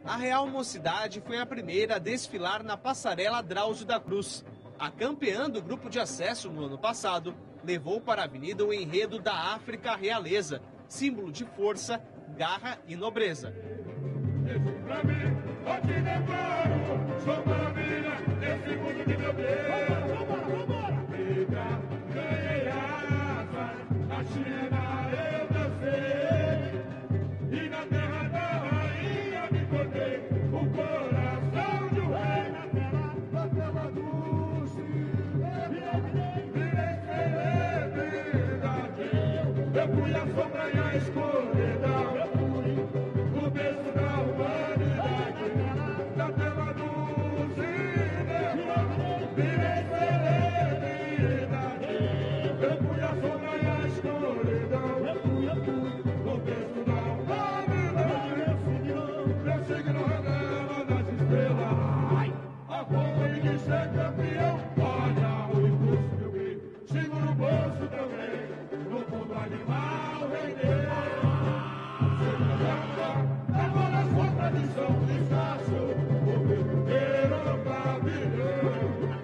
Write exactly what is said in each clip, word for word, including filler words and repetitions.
A Real Mocidade foi a primeira a desfilar na passarela Drauzio da Cruz. A campeã do grupo de acesso no ano passado levou para a avenida o enredo da África Realeza, símbolo de força, garra e nobreza. Eu fui a sombra e a escuridão, o berço da humanidade, da tela do cinema, virei celebridade. Eu fui a sombra e a escuridão, o berço da humanidade, meu signo revela das estrelas, a fome de ser campeão. Olha o impulso que eu vi, sigo no bolso também. No fundo animal render, agora sua tradição descasso, o meu inteiro pavilhão.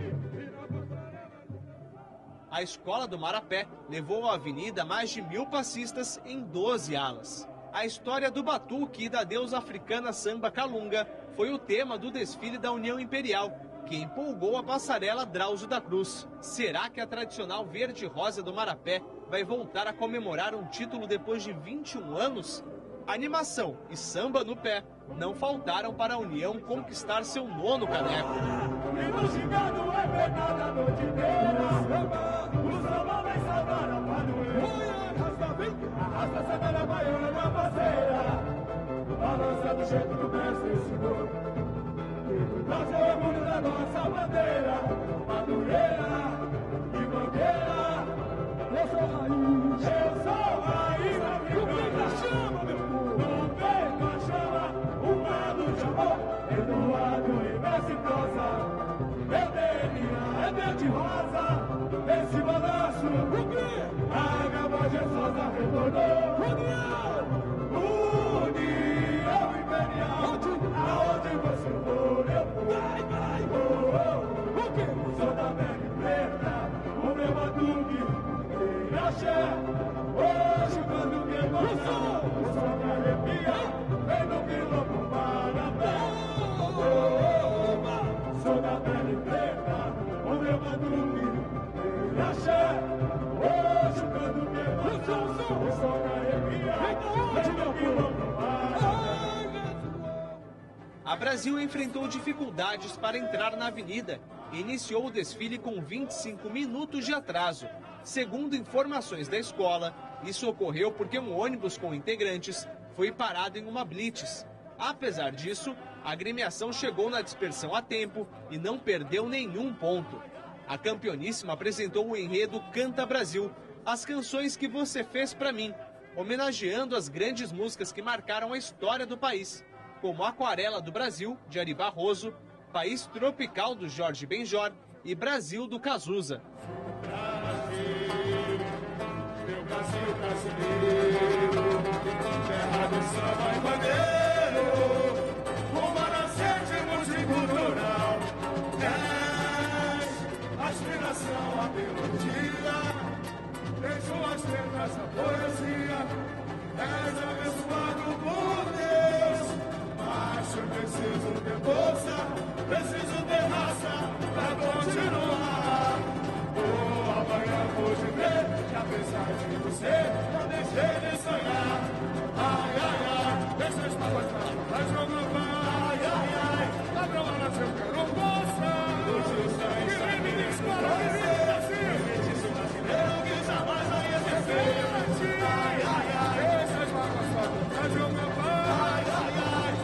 A escola do Marapé levou à avenida mais de mil passistas em doze alas. A história do batuque e da deusa africana Samba Calunga foi o tema do desfile da União Imperial, que empolgou a passarela Drauzio da Cruz. Será que a tradicional verde e rosa do Marapé vai voltar a comemorar um título depois de vinte e um anos? Animação e samba no pé não faltaram para a União conquistar seu nono caneco. E no gigado é verdade a noite inteira, o samba vai salvar a padroeira. Arrasta, vem, arrasta essa velha baiana na parceira, balança do jeito do mestre ensinou. Nós é o orgulho da nossa bandeira, madureira e bandeira. Eu sou raiz, eu sou raiz, não perca a chama, meu povo. Não perca a chama, um lado de amor, Eduardo e Messi Prosa. Meu D N A é verde e rosa, esse balanço, o quê? A gama Jesus retornou. União, União Imperial, aonde você for, eu vou. Vai, vai, oh, oh. O quê? Sou da pele preta, o meu batuque tem axé. Hoje quando me emoção, o som me arrepia, vem no quilombo Marapé. Oh, oh, oh. Sou da pele preta, o meu batuque tem axé. Hoje quando me emoção, o som me arrepia, vem no quilombo Marapé. A Brasil enfrentou dificuldades para entrar na avenida e iniciou o desfile com vinte e cinco minutos de atraso. Segundo informações da escola, isso ocorreu porque um ônibus com integrantes foi parado em uma blitz. Apesar disso, a agremiação chegou na dispersão a tempo e não perdeu nenhum ponto. A campeoníssima apresentou o enredo Canta Brasil, as canções que você fez pra mim, homenageando as grandes músicas que marcaram a história do país, como Aquarela do Brasil, de Ari Barroso, País Tropical, do Jorge Benjor e Brasil, do Cazuza. Brasil, meu Brasil brasileiro, terra do samba e bandeiro, uma nascente multicultural, és a inspiração, a melodia, em suas letras a poesia, és abençoado por Deus. Mas eu preciso ter força, preciso ter raça pra continuar. Oh, amanhã vou te ver, que apesar de você, não deixei de sonhar. Ai, ai, ai, deixa as papas pra jogar. Ai, ai, ai, ladrão lá nasceu, quero força. Hoje sai, sai, me dispara, me feitiço brasileiro que jamais vai esquecer. Ai, ai, ai, deixa as papas pra jogar. Ai, ai, ai.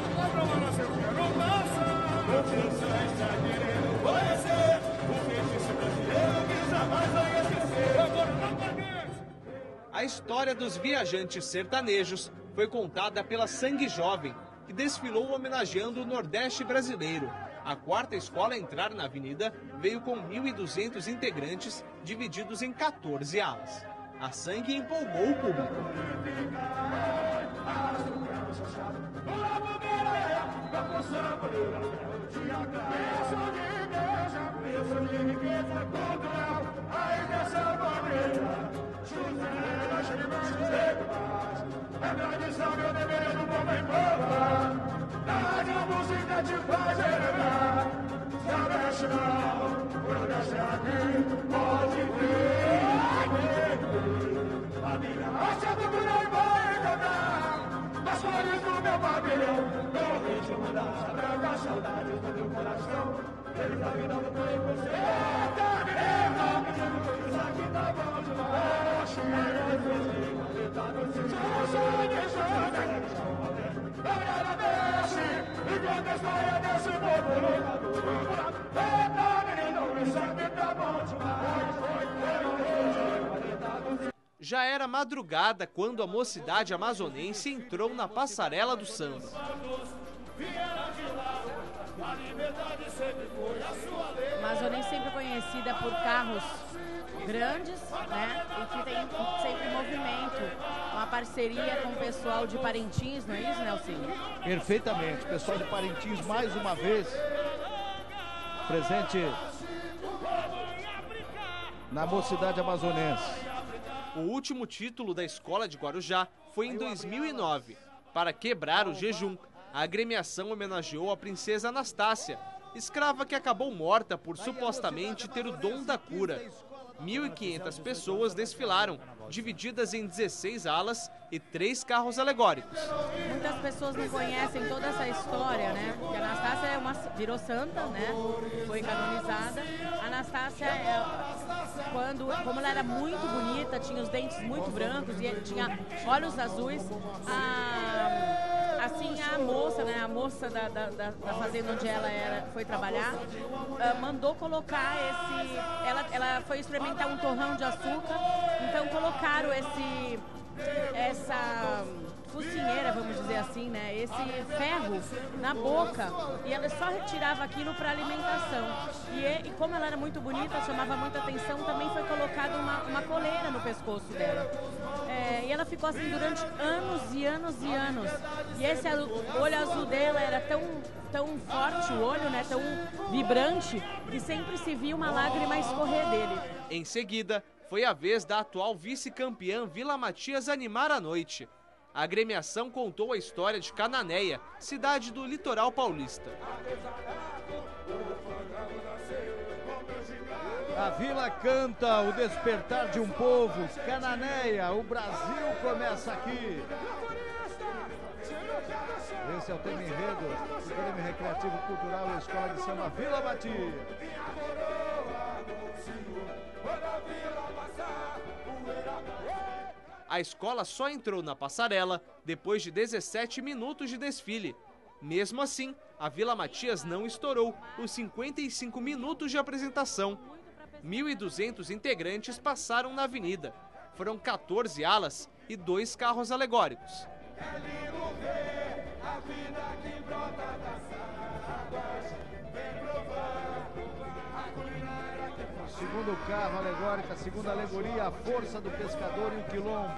A história dos viajantes sertanejos foi contada pela Sangue Jovem, que desfilou homenageando o Nordeste brasileiro. A quarta escola a entrar na avenida veio com mil e duzentos integrantes, divididos em quatorze alas. A Sangue empolgou o público. samba, te agradeço de igreja, penso de riqueza cultural, aí dessa maneira, chuteira, chimé, é tradição, meu dever do povo em prova. Na rádio a música te faz lembrar. Se a mexe não, por descer aqui, pode vir. A minha arte é cultural e vai cantar nas cores do meu pavilhão. No ritmo da branca, saudades do meu coração. Ele tá virando pra você. Eita, menino, menino, isso aqui tá bom demais. Chega de fugir, tá no seu sonho, sonho. Agradece, enquanto a história desse povo lutador. Eita, menino, isso aqui tá bom demais. Já era madrugada quando a mocidade amazonense entrou na passarela do samba. A Amazonense sempre conhecida por carros grandes, né? E que tem sempre movimento, uma parceria com o pessoal de Parintins, não é isso, Nelsinho? Perfeitamente, pessoal de Parintins mais uma vez presente na mocidade amazonense. O último título da escola de Guarujá foi em dois mil e nove. Para quebrar o jejum, a agremiação homenageou a princesa Anastácia, escrava que acabou morta por supostamente ter o dom da cura. mil e quinhentas pessoas desfilaram, divididas em dezesseis alas e três carros alegóricos. Muitas pessoas não conhecem toda essa história, né? Que a Anastácia é uma, virou santa, né? Foi canonizada. A Anastácia, é, quando, como ela era muito bonita, tinha os dentes muito brancos e tinha olhos azuis, a... assim, a moça, né, a moça da, da, da fazenda onde ela era, foi trabalhar, uh, mandou colocar esse... Ela, ela foi experimentar um torrão de açúcar, então colocaram esse... essa focinheira, vamos dizer assim, né, esse ferro na boca, e ela só retirava aquilo para alimentação. E, e como ela era muito bonita, chamava muita atenção, também foi colocada uma, uma coleira no pescoço dela. É, e ela ficou assim durante anos e anos e anos. E esse olho azul dela era tão, tão forte, o olho, né, tão vibrante, que sempre se via uma lágrima escorrer dele. Em seguida, foi a vez da atual vice-campeã Vila Matias animar a noite. A agremiação contou a história de Cananéia, cidade do litoral paulista. A vila canta o despertar de um povo. Cananéia, o Brasil começa aqui. Esse é o tema enredo do Grêmio Recreativo Cultural e Escola de Samba Vila Matias. A escola só entrou na passarela depois de dezessete minutos de desfile. Mesmo assim, a Vila Matias não estourou os cinquenta e cinco minutos de apresentação. mil e duzentos integrantes passaram na avenida. Foram quatorze alas e dois carros alegóricos. Segundo carro alegórico, a segunda alegoria, a força do pescador e o quilombo.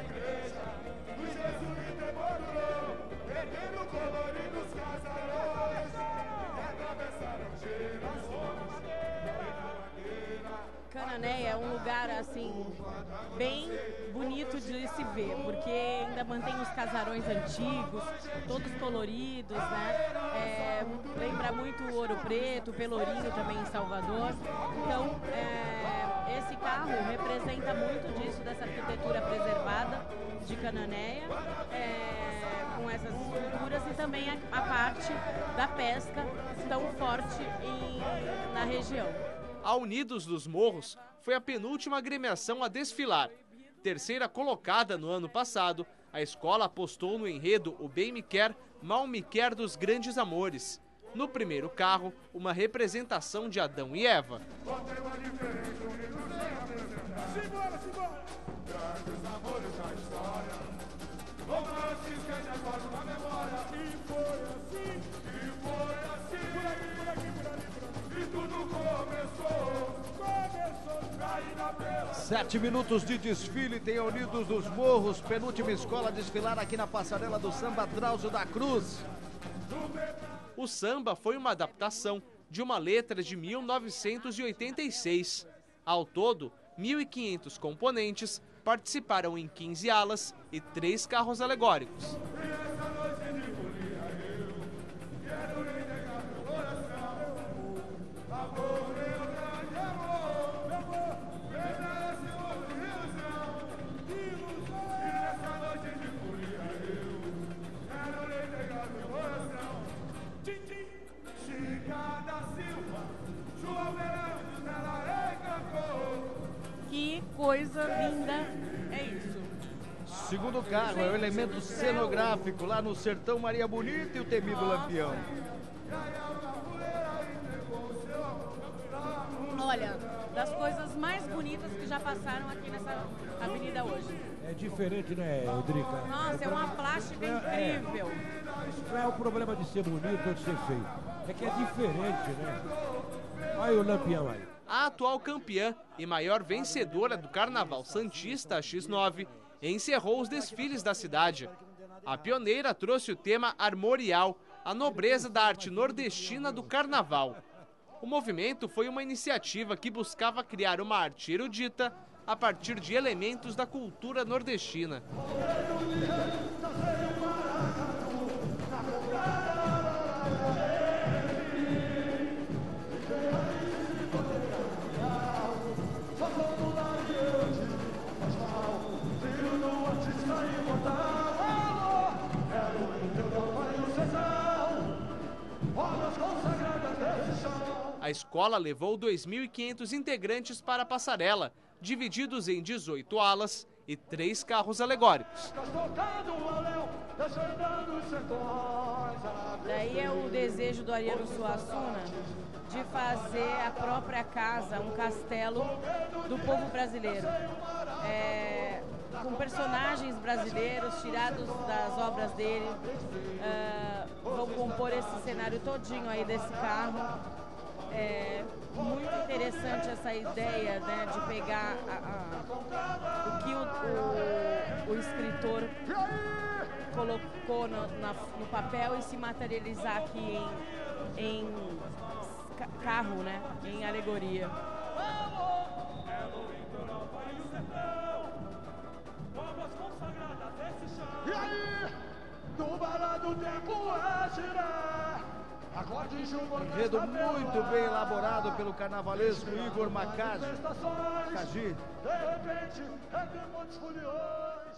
Cananéia é um lugar assim bem bonito de se ver, porque ainda mantém os casarões antigos, todos coloridos, né? É, lembra muito o Ouro Preto, Pelourinho também em Salvador. Então, é, esse carro representa muito disso, dessa arquitetura preservada de Cananéia, é, com essas estruturas, e também a, a parte da pesca tão forte em, na região. A Unidos dos Morros foi a penúltima agremiação a desfilar. Terceira colocada no ano passado, a escola apostou no enredo O Bem Me Quer, Mal Me Quer dos Grandes Amores. No primeiro carro, uma representação de Adão e Eva. Sete minutos de desfile, tem Unidos dos Morros, penúltima escola a desfilar aqui na passarela do samba Drauzio da Cruz. O samba foi uma adaptação de uma letra de mil novecentos e oitenta e seis. Ao todo, mil e quinhentos componentes participaram em quinze alas e três carros alegóricos. Que coisa linda é isso. Segundo carro é o elemento cenográfico lá no Sertão Maria Bonita e o temido Nossa. Lampião. Olha, das coisas mais bonitas que já passaram aqui nessa avenida hoje. É diferente, né, Rodrigo? Nossa, é uma plástica é, incrível. Não é o problema de ser bonito ou de ser feio. É que é diferente, né? Olha o Lampião aí. A atual campeã e maior vencedora do Carnaval Santista, a X nove, encerrou os desfiles da cidade. A pioneira trouxe o tema armorial, a nobreza da arte nordestina do Carnaval. O movimento foi uma iniciativa que buscava criar uma arte erudita a partir de elementos da cultura nordestina. A escola levou dois mil e quinhentos integrantes para a passarela, divididos em dezoito alas e três carros alegóricos. Daí é o desejo do Ariano Suassuna de fazer a própria casa, um castelo do povo brasileiro. É, com personagens brasileiros tirados das obras dele, uh, vão compor esse cenário todinho aí desse carro. É muito interessante essa ideia, né, de pegar a, a, o que o, o, o escritor colocou no, na, no papel e se materializar aqui em, em carro, né, em alegoria. E aí, no balado do tempo é girar. Enredo muito bem elaborado pelo carnavalesco Igor Macagi. De repente, é tempo de foliões.